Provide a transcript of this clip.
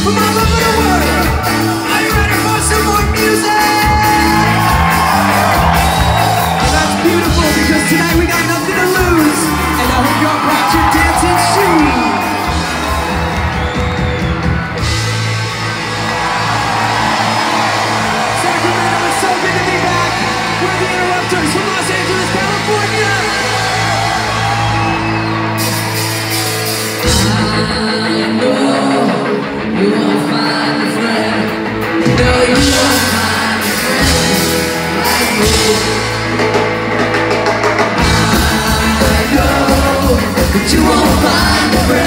from all over the world. Are you ready for some more music? Oh, that's beautiful because tonight we got nothing to lose, and I hope y'all brought your dancing shoes. Sacramento, it's so good to be back. We're the Interrupters from Los Angeles, California. You won't find a friend. No, you won't find a friend like me. I know that you won't find a friend.